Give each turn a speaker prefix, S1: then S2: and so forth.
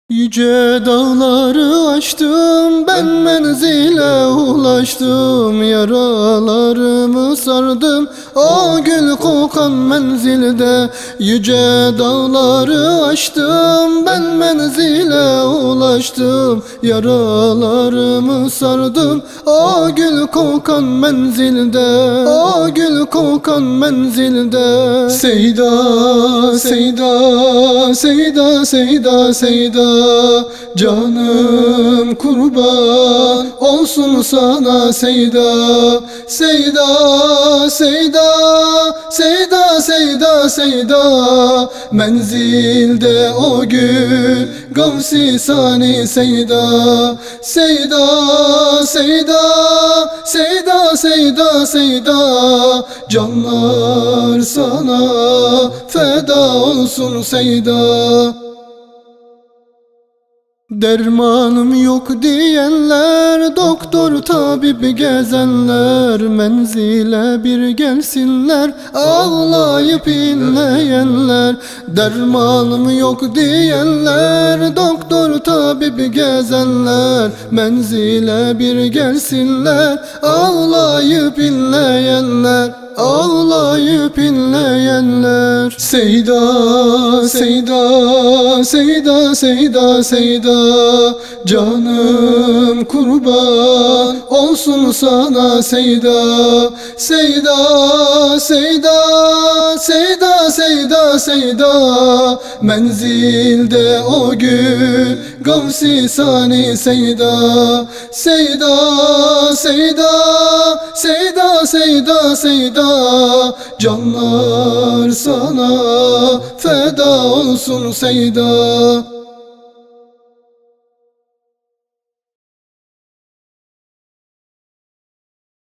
S1: Yüce dağları aştım, ben menzile ulaştım. Yaralarımı sardım o gül kokan menzilde. Yüce dağları aştım, ben menzile ulaştım. Yaralarımı sardım o gül kokan menzilde, o gül kokan menzilde. Seyda, Seyda, Seyda, Seyda, Seyda, canım kurban olsun sana Seyda. Seyda, Seyda, Seyda, Seyda, Seyda, menzilde o gül Gavsi Sani Seyda. Seyda, Seyda, Seyda, Seyda, Seyda, canlar sana feda olsun Seyda. Dermanım yok diyenler, doktor tabip gezenler, menzile bir gelsinler ağlayıp inleyenler. Dermanım yok diyenler, doktor tabip gezenler, menzile bir gelsinler ağlayıp inleyenler, ağlayıp inleyenler. Seyda, Seyda, Seyda, Seyda, Seyda, canım kurban olsun sana Seyda. Seyda, Seyda, Seyda, Seyda, Seyda, menzilde o gül Gavsi Sani Seyda. Seyda, Seyda, Seyda, Seyda, Seyda, canlar sana feda olsun Seyda.